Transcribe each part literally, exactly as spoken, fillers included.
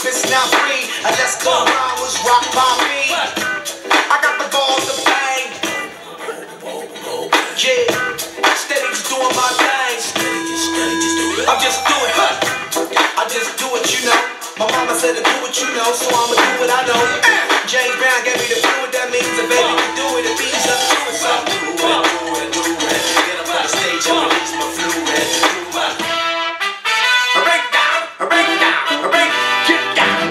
It's not free. I just go around was rock by me. I got the balls to bang. Yeah, steady just doing my thing. I'm just doing, huh? I just do what you know. My mama said to do what you know, so I'ma do what I know. James Brown gave me the fluid, that means a baby can do it. It means I'm doing something. Do it, do it, do it. Get up on the stage and release my fluid. Do it. I break down, I break down, I break, get down.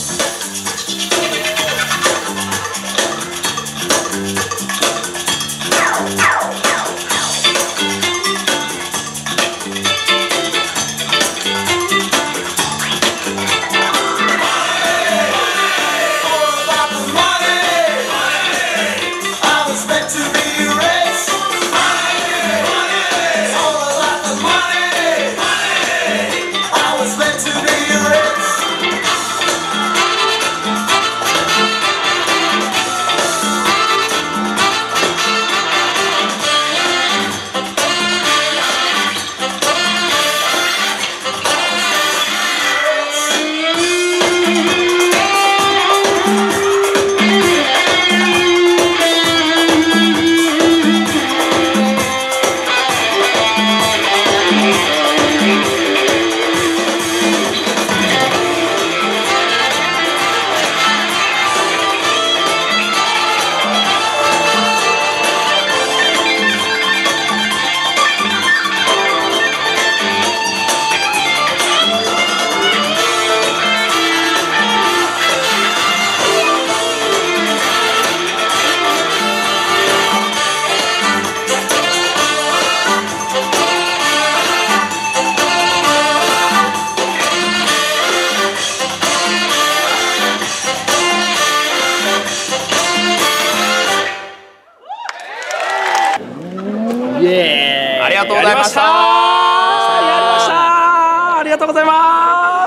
ありがとうございました。やりました。ありがとうございます。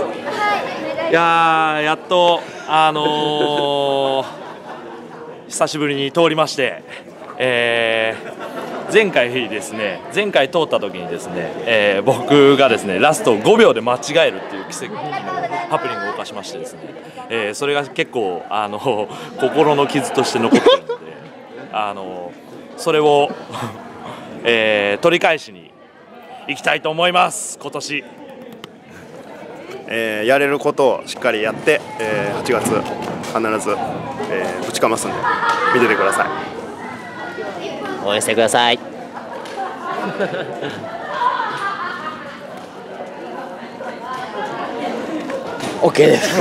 いやー、やっとあのー、久しぶりに通りまして、えー、前回ですね、前回通った時にですね、えー、僕がですねラストごびょうで間違えるっていう奇跡のハプニングを犯しましてですね、えー、それが結構あの心の傷として残ってるので、あのそれをえー、取り返しに行きたいと思います今年、 えー、やれることをしっかりやって、えー、はちがつ必ず、えー、ぶちかますんで見ててください。 応援してください。オッケーです。